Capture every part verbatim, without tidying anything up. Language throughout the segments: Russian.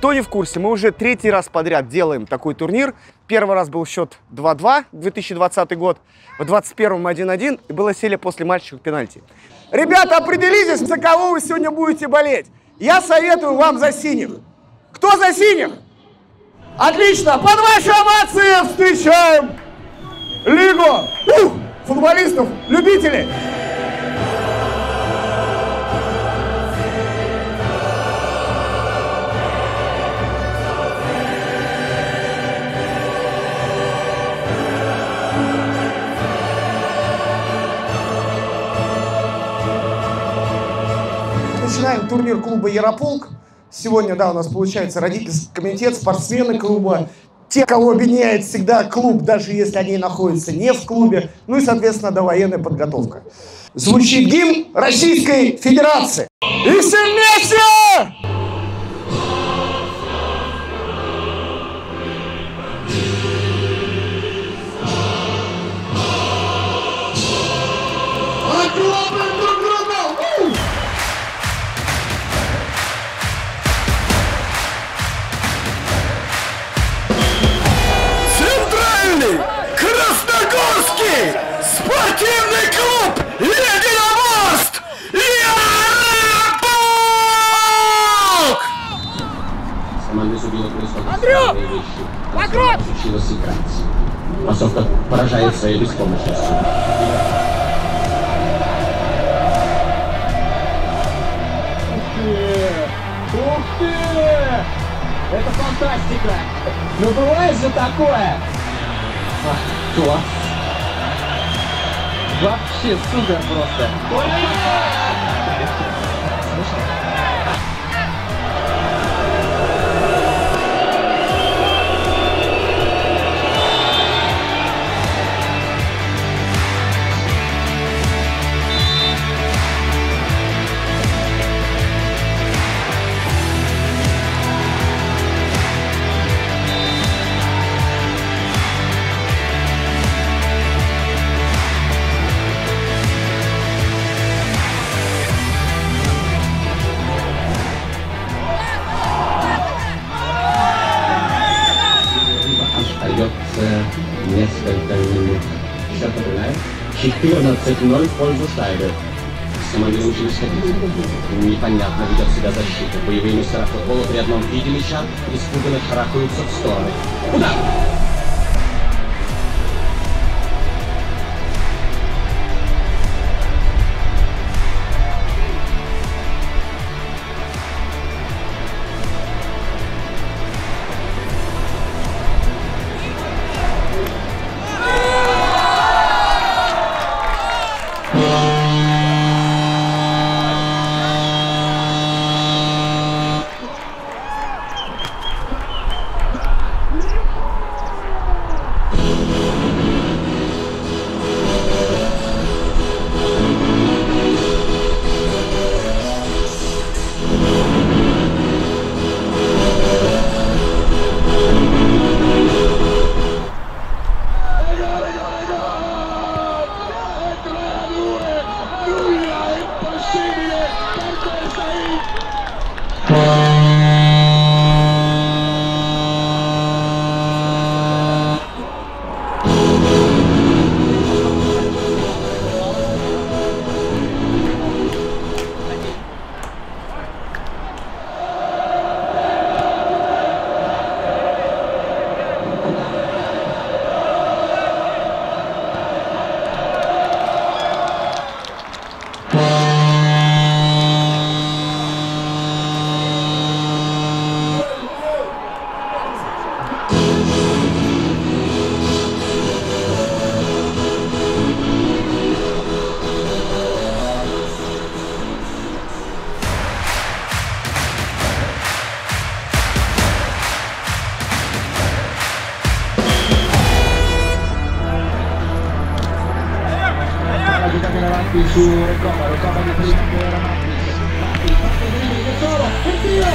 Кто не в курсе, мы уже третий раз подряд делаем такой турнир. Первый раз был счет два-два, две тысячи двадцатый год. В двадцать первом один-один, и было серия после матча пенальти. Ребята, определитесь, за кого вы сегодня будете болеть. Я советую вам за синих. Кто за синих? Отлично! Под ваши овации встречаем Лигу ух, футболистов, любителей. Начинаем турнир клуба «Ярополк». Сегодня, да, у нас получается родительский комитет, спортсмены клуба, те, кого объединяет всегда клуб, даже если они находятся не в клубе, ну и, соответственно, довоенная подготовка. Звучит гимн Российской Федерации. И все вместе! Красногорский спортивный клуб «Единоморск» Ярополк! Команда забила происходит. Андрю! Вокруг! Училась играть. Массовка поражает своей беспомощностью. Ух ты! Это фантастика! Ну бывает же такое! Класс! Вообще супер просто! Несколько минут. Счет объявляет четырнадцать ноль в пользу Штайбе. Команды научились ходить. Непонятно ведет себя защита. Боевые мастера футбола при одном виде мяча испуганно шарахаются в стороны. Удар! Su recupero, capa di prima per Matti. Solo, il tiro!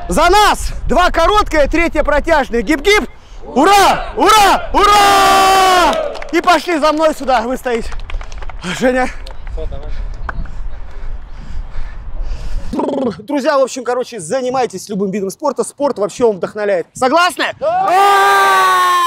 За нас! Два короткое, третье протяжное. Гип-гип! Ура! Ура! Ура! И пошли за мной сюда, вы стоите. Женя. Друзья, в общем, короче, занимайтесь любым видом спорта. Спорт вообще вам вдохновляет. Согласны? Да!